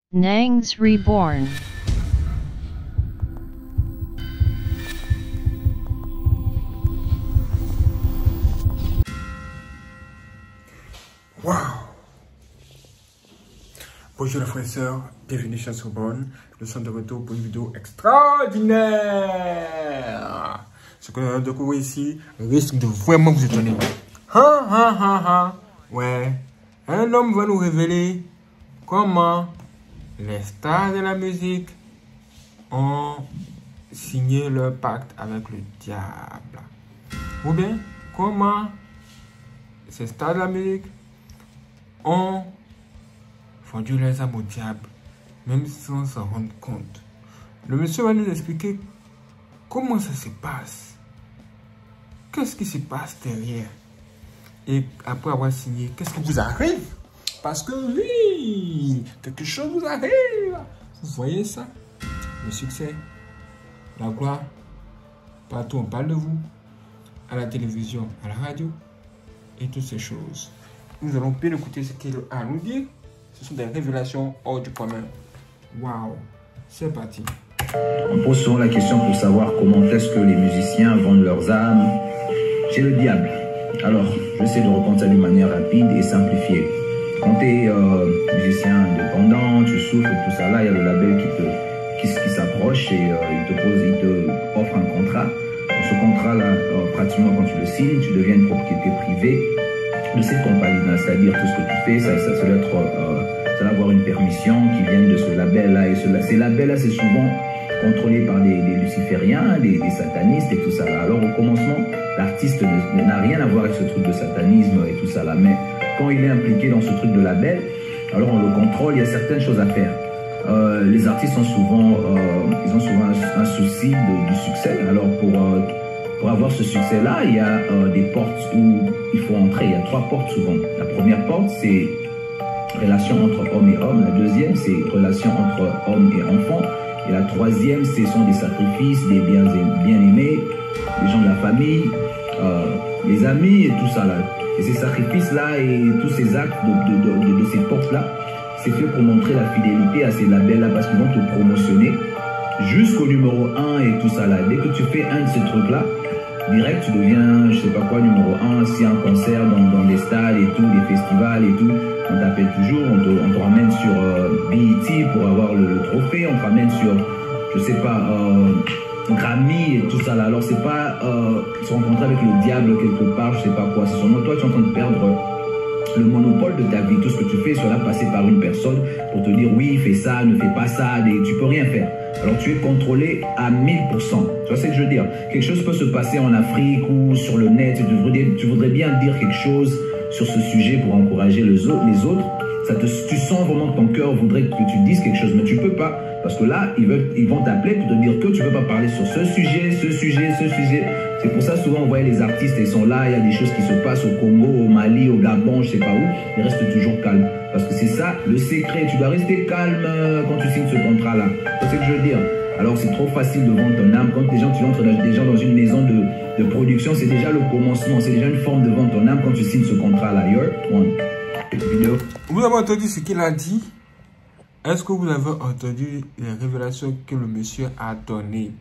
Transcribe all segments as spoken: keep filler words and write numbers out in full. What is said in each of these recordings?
Nangs Reborn. Wow! Bonjour les frères et sœurs, bienvenue chez Sorbonne. Nous sommes de retour pour une vidéo extraordinaire. Ce que nous allons découvrir ici risque de vraiment vous étonner. Ha ha ha ha! Ouais, un homme va nous révéler comment les stars de la musique ont signé leur pacte avec le diable. Ou bien, comment ces stars de la musique ont vendu les âmes au diable, même sans s'en rendre compte. Le monsieur va nous expliquer comment ça se passe. Qu'est-ce qui se passe derrière? Et après avoir signé, qu'est-ce qui vous arrive? Parce que oui, quelque chose vous arrive. Vous voyez ça? Le succès, la gloire, partout on parle de vous, à la télévision, à la radio, et toutes ces choses. Nous allons bien écouter ce qu'il a à nous dire. Ce sont des révélations hors du commun. Waouh, c'est parti. On pose souvent la question pour savoir comment est-ce que les musiciens vendent leurs âmes chez le diable. Alors, j'essaie de répondre ça d'une manière rapide et simplifiée. Quand tu es euh, musicien indépendant, tu souffres et tout ça, là, il y a le label qui te qui, qui s'approche et euh, il te pose, il te offre un contrat. Dans ce contrat-là, euh, pratiquement quand tu le signes, tu deviens une propriété privée de cette compagnie, c'est-à-dire tout ce que tu fais, ça, ça, ça doit être, euh, ça doit avoir une permission qui vient de ce label-là. Et ce, ces labels-là, c'est souvent contrôlé par des, des lucifériens, des, des satanistes et tout ça là. Alors au commencement, l'artiste n'a rien à voir avec ce truc de satanisme et tout ça là. Mais quand il est impliqué dans ce truc de label, alors on le contrôle, il y a certaines choses à faire. Euh, les artistes ont souvent, euh, ils ont souvent un, un souci de, du succès. Alors pour euh, Pour avoir ce succès-là, il y a euh, des portes où il faut entrer. Il y a trois portes souvent. La première porte, c'est relation entre homme et homme. La deuxième, c'est relation entre homme et enfant. Et la troisième, ce sont des sacrifices, des bien-aimés, les gens de la famille, euh, les amis et tout ça là. Et ces sacrifices-là et tous ces actes de, de, de, de, de ces portes-là, c'est fait pour montrer la fidélité à ces labels-là parce qu'ils vont te promotionner jusqu'au numéro un et tout ça là. Dès que tu fais un de ces trucs-là, direct, tu deviens, je sais pas quoi, numéro un. Si un concert dans, dans des stades et tout, des festivals et tout, on t'appelle toujours, on te, on te ramène sur euh, B E T pour avoir le, le trophée, on te ramène sur, je sais pas, euh, Grammy et tout ça là. Alors c'est pas euh, se rencontrer avec le diable quelque part, je sais pas quoi. C'est seulement toi, tu es en train de perdre le monopole de ta vie. Tout ce que tu fais sera passé par une personne pour te dire oui, fais ça, ne fais pas ça, et tu peux rien faire. Alors tu es contrôlé à mille pour cent. Tu vois ce que je veux dire? Quelque chose peut se passer en Afrique ou sur le net, tu voudrais, tu voudrais bien dire quelque chose sur ce sujet pour encourager les autres. Les autres ça te, tu sens vraiment que ton cœur voudrait que tu dises quelque chose, mais tu peux pas. Parce que là, ils, veulent, ils vont t'appeler pour te dire que tu ne peux pas parler sur ce sujet, ce sujet, ce sujet. C'est pour ça souvent on voit les artistes, ils sont là, il y a des choses qui se passent au Congo, au Mali, au Gabon, je sais pas où, ils restent toujours calmes. Parce que c'est ça le secret, tu dois rester calme quand tu signes ce contrat-là. C'est ce que je veux dire. Alors c'est trop facile de vendre ton âme. Quand les gens, tu entres déjà dans une maison de, de production, c'est déjà le commencement, c'est déjà une forme de vendre ton âme quand tu signes ce contrat-là. You're one. Vidéo. Vous avez entendu ce qu'il a dit? Est-ce que vous avez entendu les révélations que le monsieur a données?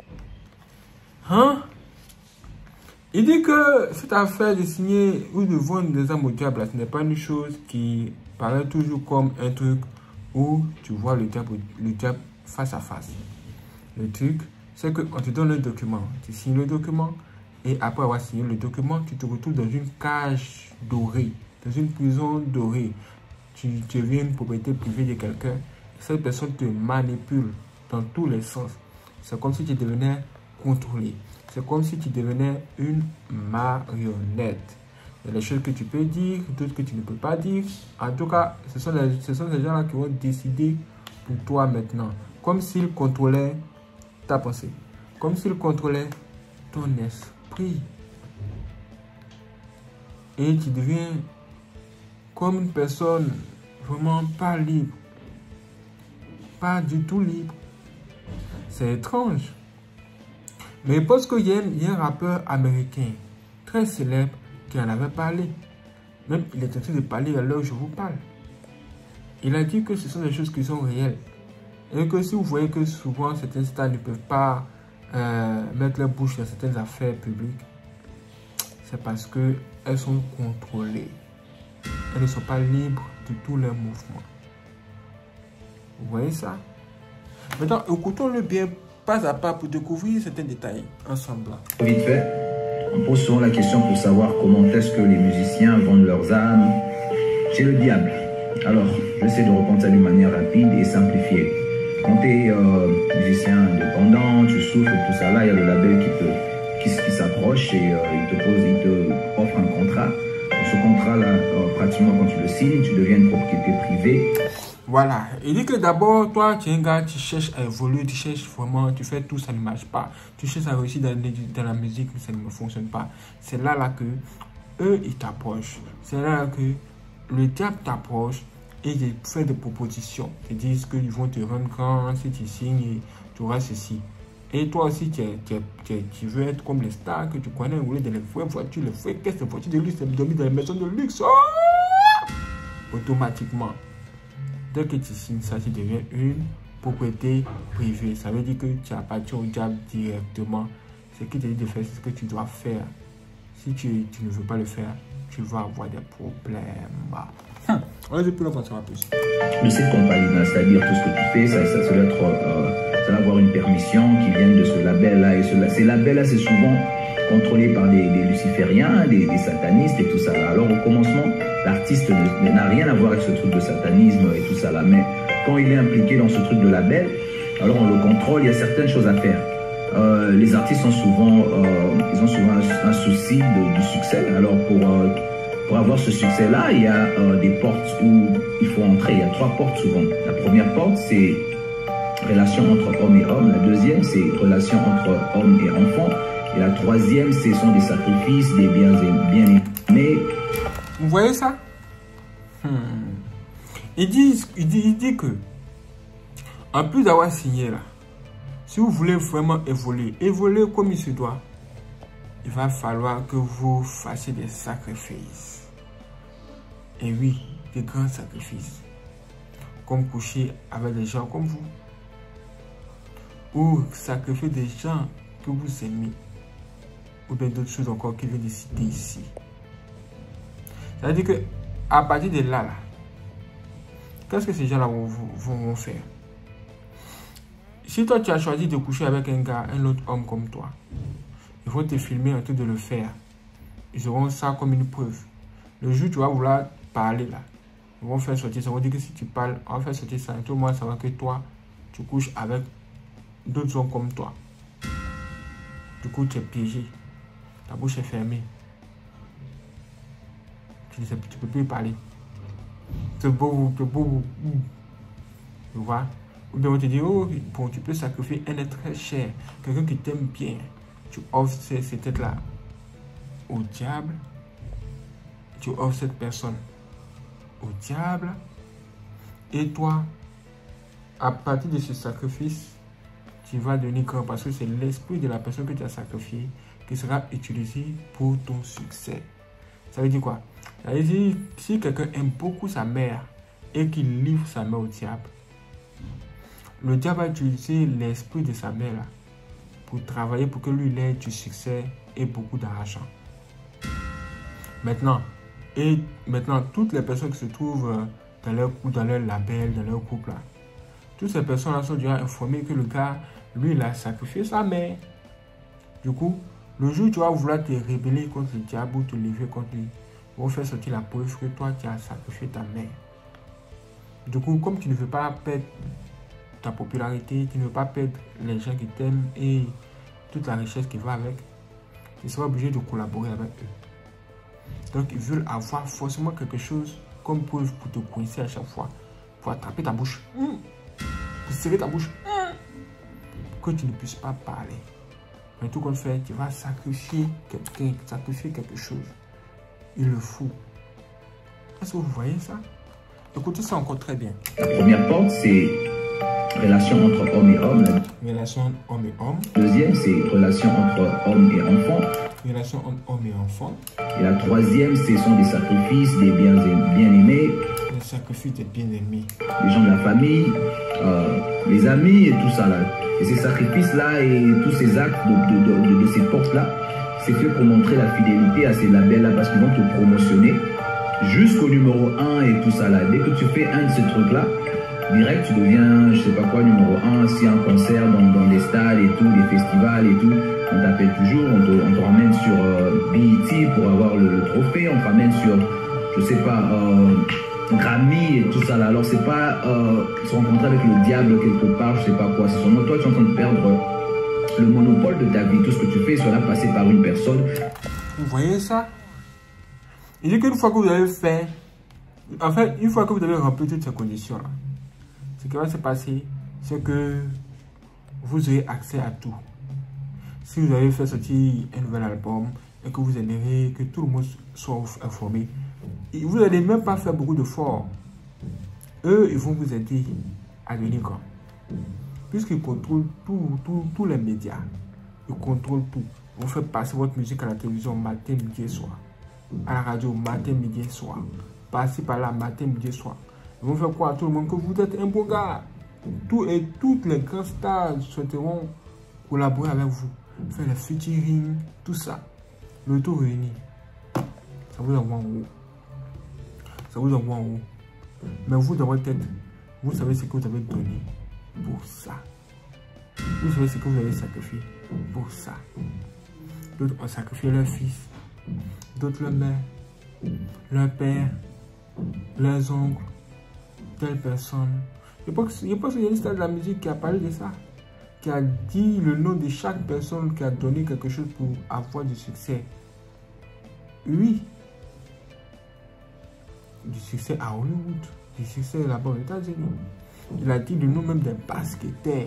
Hein? Il dit que cette affaire de signer ou de vendre des âmes au diable, ce n'est pas une chose qui paraît toujours comme un truc où tu vois le diable, le diable face à face. Le truc, c'est qu'on te donne un document. Tu signes le document et après avoir signé le document, tu te retrouves dans une cage dorée, dans une prison dorée. Tu deviens une propriété privée de quelqu'un. Cette personne te manipule dans tous les sens. C'est comme si tu devenais contrôlé. C'est comme si tu devenais une marionnette. Il y a des choses que tu peux dire, d'autres que tu ne peux pas dire. En tout cas, ce sont, les, ce sont ces gens-là qui vont décider pour toi maintenant. Comme s'ils contrôlaient ta pensée. Comme s'ils contrôlaient ton esprit. Et tu deviens comme une personne vraiment pas libre. Pas du tout libre. C'est étrange. Mais je pense qu'il y, y a un rappeur américain très célèbre qui en avait parlé. Même il est en train de parler à l'heure où je vous parle. Il a dit que ce sont des choses qui sont réelles. Et que si vous voyez que souvent certaines stars ne peuvent pas euh, mettre leur bouche dans certaines affaires publiques, c'est parce qu'elles sont contrôlées. Elles ne sont pas libres de tous leurs mouvements. Vous voyez ça? Maintenant, écoutons-le bien pas à pas pour découvrir certains détails ensemble. Vite fait, on pose souvent la question pour savoir comment est-ce que les musiciens vendent leurs âmes chez le diable. Alors, j'essaie de répondre ça d'une manière rapide et simplifiée. Quand tu es euh, musicien indépendant, tu souffres et tout ça, là, il y a le label qui te qui, qui s'approche et euh, il te pose, il te offre un contrat. Dans ce contrat-là, euh, pratiquement quand tu le signes, tu deviens une propriété privée. Voilà, il dit que d'abord, toi, tu es un gars, tu cherches à évoluer, tu cherches vraiment, tu fais tout, ça ne marche pas. Tu cherches à réussir dans, dans la musique, mais ça ne fonctionne pas. C'est là, là que eux, ils t'approchent. C'est là, là que le diable t'approche et il fait des propositions. Ils disent qu'ils vont te rendre grand si tu signes, tu auras ceci. Et toi aussi, tu, es, tu, es, tu, es, tu veux être comme les stars que tu connais, rouler dans les vraies voitures, les vraies caisses de voitures de luxe, dormir dans les maisons de luxe. Oh! Automatiquement. Dès que tu signes ça, tu deviens une propriété privée. Ça veut dire que tu appartiens au diable directement. Ce qu'il te dit de faire, c'est ce que tu dois faire. Si tu, tu ne veux pas le faire, tu vas avoir des problèmes. Hum. On va dire plus longtemps, ça va plus. De cette compagnie-là, c'est-à-dire tout ce que tu fais, ça, ça, ça doit être, euh, ça doit avoir une permission qui vient de ce label-là. Et ce, ces labels-là, c'est souvent contrôlé par des, des lucifériens, des, des satanistes et tout ça. Là. Alors au commencement, l'artiste n'a rien à voir avec ce truc de satanisme et tout ça là. Mais quand il est impliqué dans ce truc de label, alors on le contrôle, il y a certaines choses à faire. Euh, les artistes ont souvent, euh, ils ont souvent un, un souci de, du succès. Alors pour, euh, pour avoir ce succès-là, il y a euh, des portes où il faut entrer. Il y a trois portes souvent. La première porte, c'est relation entre hommes et hommes. La deuxième, c'est relation entre hommes et enfants. Et la troisième, ce sont des sacrifices, des biens bien-aimés. Vous voyez ça? hmm. il, dit, il, dit, il dit que, en plus d'avoir signé là, si vous voulez vraiment évoluer, évoluer comme il se doit, il va falloir que vous fassiez des sacrifices. Et oui, des grands sacrifices. Comme coucher avec des gens comme vous. Ou sacrifier des gens que vous aimez. Ou bien d'autres choses encore qu'il veut décider ici. Ça veut dire que à partir de là, là qu'est-ce que ces gens-là vont, vont, vont faire? Si toi tu as choisi de coucher avec un gars, un autre homme comme toi, ils vont te filmer en train de le faire. Ils auront ça comme une preuve. Le jour où tu vas vouloir parler là, ils vont faire sortir ça. On va dire que si tu parles, on va faire sortir ça. Et tout le monde saura que toi, tu couches avec d'autres hommes comme toi. Du coup, tu es piégé. Ta bouche est fermée. Tu ne peux plus parler. C'est beau, c'est beau. Tu vois? Ou bien on te dit, oh, bon, tu peux sacrifier un être très cher, quelqu'un qui t'aime bien. Tu offres cette tête-là au diable. Tu offres cette personne au diable. Et toi, à partir de ce sacrifice, tu vas devenir grand parce que c'est l'esprit de la personne que tu as sacrifié qui sera utilisé pour ton succès. Ça veut dire quoi? Ça veut dire si quelqu'un aime beaucoup sa mère et qu'il livre sa mère au diable, le diable va utiliser l'esprit de sa mère là, pour travailler pour que lui il ait du succès et beaucoup d'argent. Maintenant, et maintenant, toutes les personnes qui se trouvent dans leur, dans leur label, dans leur couple, là, toutes ces personnes-là sont déjà informées que le gars, lui, il a sacrifié sa mère. Du coup, le jour où tu vas vouloir te rébeller contre le diable ou te lever contre lui, ils vont faire sortir la preuve que toi, tu as sacrifié ta mère. Du coup, comme tu ne veux pas perdre ta popularité, tu ne veux pas perdre les gens qui t'aiment et toute la richesse qui va avec, tu seras obligé de collaborer avec eux. Donc, ils veulent avoir forcément quelque chose comme preuve pour te coincer à chaque fois, pour attraper ta bouche, pour serrer ta bouche, pour que tu ne puisses pas parler. Mais tout qu'on fait, tu vas sacrifier quelqu'un, sacrifier quelque chose. Il le faut. Est-ce que vous voyez ça? Écoutez ça encore très bien. La première porte, c'est relation entre hommes et hommes. Relation homme et homme. Deuxième, c'est relation entre hommes et enfants. Relation entre homme et enfant. Et la troisième, ce sont des sacrifices, des biens bien-aimés. Les sacrifice des bien-aimés. Les gens de la famille, euh, les amis et tout ça là. Et ces sacrifices-là et tous ces actes de, de, de, de, de ces portes-là, c'est fait pour montrer la fidélité à ces labels-là parce qu'ils vont te promotionner jusqu'au numéro un et tout ça là. Dès que tu fais un de ces trucs-là, direct, tu deviens, je sais pas quoi, numéro un. Si un concert dans, dans des stades et tout, des festivals et tout, on t'appelle toujours, on te, on te ramène sur euh, B E T pour avoir le, le trophée, on te ramène sur, je sais pas, euh, Grammy et tout ça là. Alors c'est pas euh, se rencontrer avec le diable quelque part, je sais pas quoi. C'est sûrement toi, tu es en train de perdre le monopole de ta vie. Tout ce que tu fais sera passé par une personne. Vous voyez ça? Il dit qu'une fois que vous avez fait, en fait, une fois que vous avez rempli toutes ces conditions là, ce qui va se passer, c'est que vous aurez accès à tout. Si vous avez fait sortir un nouvel album et que vous aimeriez que tout le monde soit informé, vous n'allez même pas faire beaucoup d'efforts. Eux, ils vont vous aider à venir quoi. Puisqu'ils contrôlent tous tout, tout les médias. Ils contrôlent tout. Ils vont faire passer votre musique à la télévision matin, midi et soir. À la radio matin, midi et soir. Passer par là matin, midi et soir. Ils vont faire croire à tout le monde que vous êtes un beau gars. Tout et toutes les grands stars souhaiteront collaborer avec vous. Faire les featuring, tout ça. Le tout réuni. Ça vous envoie en haut. Ça vous envoie en haut. Mais vous, dans votre tête, vous savez ce que vous avez donné pour ça. Vous savez ce que vous avez sacrifié pour ça. D'autres ont sacrifié leur fils. D'autres leur mère. Leur père. Leurs oncles. Telle personne. Je pense, je pense qu'il y a une star de la musique qui a parlé de ça. Qui a dit le nom de chaque personne qui a donné quelque chose pour avoir du succès. Oui. Du succès à Hollywood. Du succès là-bas aux États-Unis. Il a dit le nom même des basketteurs.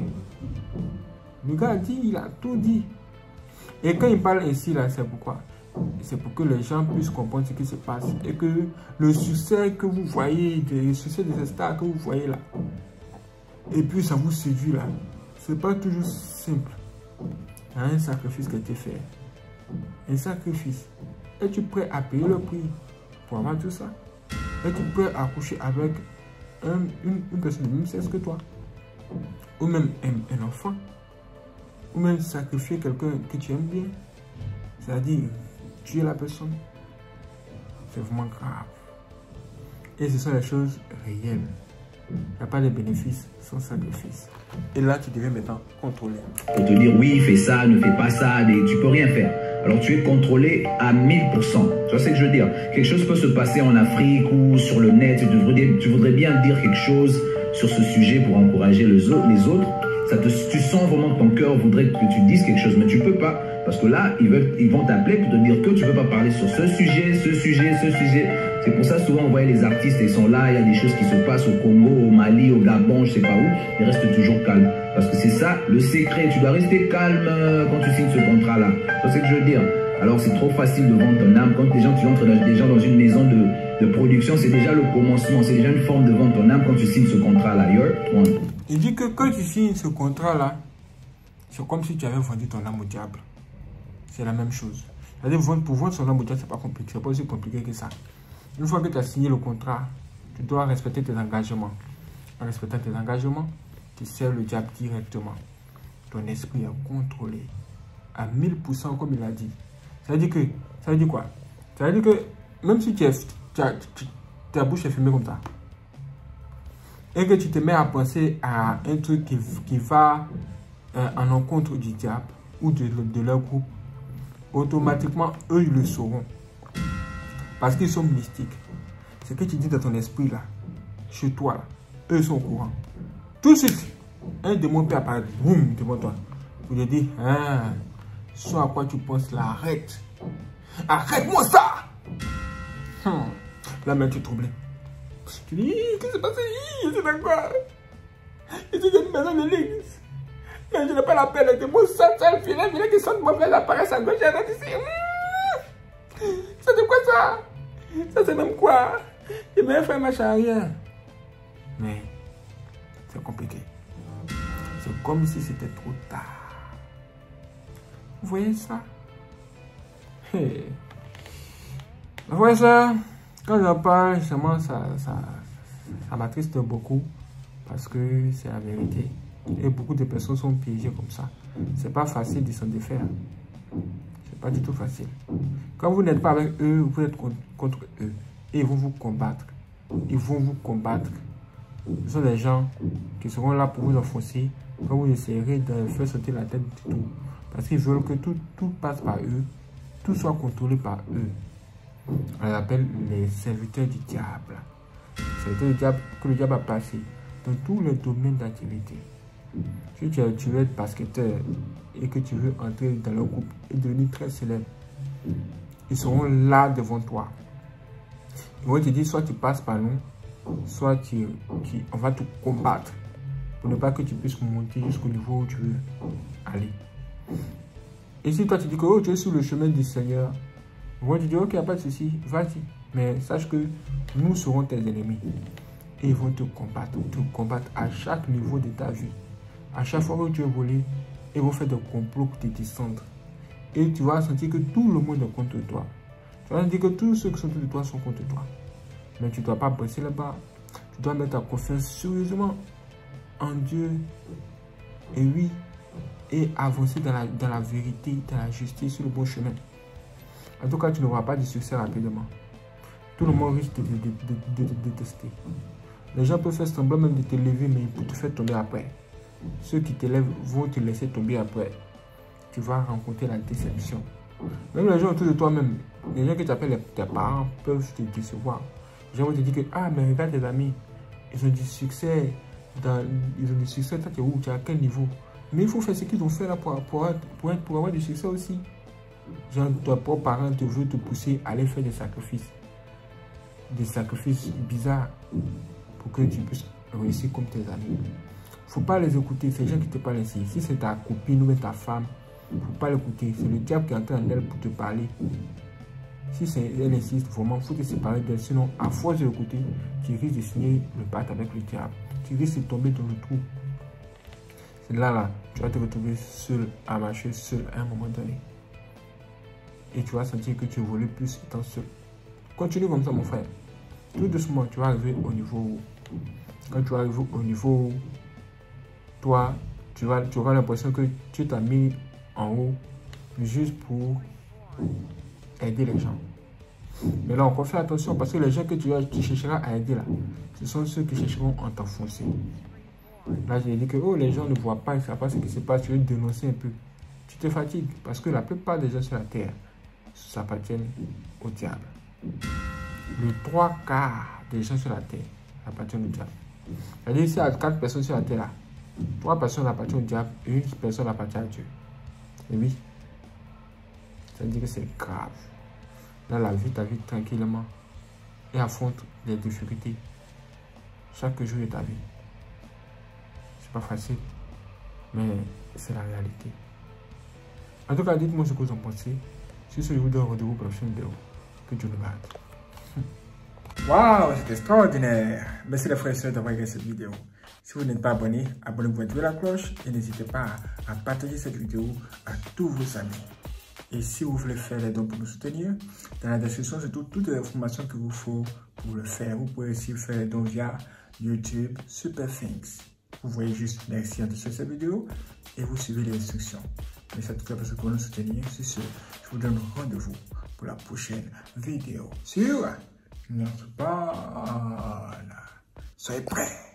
Le gars a dit, il a tout dit. Et quand il parle ainsi là, c'est pourquoi? C'est pour que les gens puissent comprendre ce qui se passe. Et que le succès que vous voyez, le succès de ces stars que vous voyez là, et puis ça vous séduit là. C'est pas toujours simple. Il y a un sacrifice qui a été fait. Un sacrifice. Es-tu prêt à payer le prix pour avoir tout ça? Es-tu prêt à coucher avec un, une, une personne de même sexe que toi? Ou même un, un enfant? Ou même sacrifier quelqu'un que tu aimes bien? C'est-à-dire tuer la personne? C'est vraiment grave. Et ce sont les choses réelles. Il n'y a pas de bénéfices sans sacrifice. Et là, tu deviens maintenant contrôlé. Pour te dire, oui, fais ça, ne fais pas ça, et tu peux rien faire. Alors tu es contrôlé à mille pour cent. Tu vois ce que je veux dire? Quelque chose peut se passer en Afrique ou sur le net. Tu voudrais, tu voudrais bien dire quelque chose sur ce sujet pour encourager les autres. Les autres. Ça te, tu sens vraiment que ton cœur voudrait que tu dises quelque chose, mais tu ne peux pas. Parce que là, ils, veulent, ils vont t'appeler pour te dire que tu ne peux pas parler sur ce sujet, ce sujet, ce sujet. C'est pour ça souvent on voit les artistes, ils sont là, il y a des choses qui se passent au Congo, au Mali, au Gabon, je ne sais pas où. Ils restent toujours calmes. Parce que c'est ça le secret. Tu dois rester calme quand tu signes ce contrat-là. C'est ce que je veux dire. Alors c'est trop facile de vendre ton âme. Quand les gens, tu entres dans, déjà dans une maison de, de production, c'est déjà le commencement. C'est déjà une forme de vendre ton âme quand tu signes ce contrat-là. Il dit que quand tu signes ce contrat-là, c'est comme si tu avais vendu ton âme au diable. C'est la même chose. C'est-à-dire, pour vendre son âme au diable, c'est pas compliqué. C'est pas aussi compliqué que ça. Une fois que tu as signé le contrat, tu dois respecter tes engagements. En respectant tes engagements, tu sers le diable directement. Ton esprit est contrôlé à mille pour cent comme il a dit. Ça veut dire que, ça veut dire quoi? Ça veut dire que même si tu es, tu as, tu, ta bouche est fermée comme ça, et que tu te mets à penser à un truc qui, qui va euh, en encontre du diable ou de, de leur groupe, automatiquement, eux, ils le sauront. Parce qu'ils sont mystiques. Ce que tu dis dans ton esprit, là, chez toi, là, eux, ils sont au courant. Tout de suite, un démon peut apparaître, boum, devant toi. Pour te dire, ah, ce à quoi tu penses, là, arrête. Arrête-moi ça! Hum. Là, même, tu es troublé. Tu dis, qu'est-ce qui s'est passé? C'est d'accord. Je suis dans une maison de l'église. Mais je n'ai pas la peine de mots sales, sales, filets, filets qui sentent mauvais apparaissent à gauche et à droite ici. C'est de quoi ça? Ça c'est même quoi? Je vais faire marche arrière. Mais c'est compliqué. C'est comme si c'était trop tard. Vous voyez ça? Hey. Vous voyez ça? Quand j'en parle, justement, ça, ça, Ça m'attriste beaucoup parce que c'est la vérité. Et beaucoup de personnes sont piégées comme ça. C'est pas facile de s'en défaire. C'est pas du tout facile. Quand vous n'êtes pas avec eux, vous êtes contre eux. Et ils vont vous combattre. Ils vont vous combattre. Ce sont des gens qui seront là pour vous enfoncer quand vous essayerez de faire sauter la tête du tout. Parce qu'ils veulent que tout, tout passe par eux. Tout soit contrôlé par eux. On les appelle les serviteurs du diable. Les serviteurs du diable que le diable a placés dans tous les domaines d'activité. Si tu es, tu veux être basketteur et que tu veux entrer dans leur groupe et devenir très célèbre, ils seront là devant toi. Ils vont te dire soit tu passes par nous, soit tu, tu, on va te combattre pour ne pas que tu puisses monter jusqu'au niveau où tu veux aller. Et si toi tu dis que oh, tu es sur le chemin du Seigneur, ils vont te dire ok, il n'y a pas de souci, vas-y. Mais sache que nous serons tes ennemis. Et ils vont te combattre, te combattre à chaque niveau de ta vie. À chaque fois que tu es volé, ils vont faire des complots pour te descendre. Et tu vas sentir que tout le monde est contre toi. Tu vas sentir que tous ceux qui sont autour de toi sont contre toi. Mais tu ne dois pas baisser là-bas. Tu dois mettre ta confiance sérieusement en Dieu. Et oui, et avancer dans la, dans la vérité, dans la justice, sur le bon chemin. En tout cas, tu n'auras pas de succès rapidement. Tout le monde risque de te détester. Les gens peuvent faire semblant même de te lever, mais pour te faire tomber après. Ceux qui te lèvent vont te laisser tomber après. Tu vas rencontrer la déception. Même les gens autour de toi-même, les gens que tu appelles tes parents peuvent te décevoir. Les gens vont te dire que, ah, mais regarde tes amis, ils ont du succès, dans, ils ont du succès, toi tu es où, tu es à quel niveau? Mais il faut faire ce qu'ils ont fait là pour, pour, pour, pour avoir du succès aussi. Genre, tes propres parents te veulent te pousser à aller faire des sacrifices. Des sacrifices bizarres pour que tu puisses réussir comme tes amis. Il ne faut pas les écouter, ces gens qui te parlent ainsi. Si c'est ta copine ou ta femme, il ne faut pas l'écouter. C'est le diable qui est entré en elle pour te parler. Si elle insiste, vraiment, il faut te séparer d'elle. Sinon, à force de l'écouter, tu risques de signer le pacte avec le diable. Tu risques de tomber dans le trou. C'est là, là, tu vas te retrouver seul, à marcher seul à un moment donné. Et tu vas sentir que tu évolues plus étant seul. Continue comme ça, mon frère. Tout doucement, tu vas arriver au niveau où, quand tu vas arriver au niveau où, toi, tu, vas, tu auras l'impression que tu t'as mis en haut juste pour aider les gens. Mais là, encore fais attention parce que les gens que tu, tu chercheras à aider là, ce sont ceux qui chercheront à t'enfoncer. Là, j'ai dit que oh, les gens ne voient pas, ils ne savent pas ce qui se passe, tu veux dénoncer un peu. Tu te fatigues parce que la plupart des gens sur la terre s'appartiennent au diable. Les trois quarts des gens sur la terre appartiennent au diable. C'est-à-dire s'il y a quatre personnes sur la terre là, trois personnes appartiennent au diable et une personne appartient à Dieu. Et oui, ça veut dire que c'est grave. Là, la vie, ta vie tranquillement et affronte les difficultés chaque jour de ta vie. C'est pas facile, mais c'est la réalité. En tout cas, dites-moi ce que vous en pensez. Si ce, je vous donne rendez-vous pour la prochaine vidéo. Que Dieu nous garde. Waouh, c'est extraordinaire. Merci les frères et sœurs d'avoir regardé cette vidéo. Si vous n'êtes pas abonné, abonnez-vous, activez la cloche et n'hésitez pas à partager cette vidéo à tous vos amis. Et si vous voulez faire les dons pour nous soutenir, dans la description, c'est tout, toutes les informations qu'il vous faut pour le faire. Vous pouvez aussi faire les dons via YouTube, SuperThanks. Vous voyez juste merci en dessous de cette vidéo et vous suivez les instructions. Mais c'est tout cas parce que pour nous soutenir, c'est sûr. Je vous donne rendez-vous pour la prochaine vidéo sur notre page. Soyez prêts.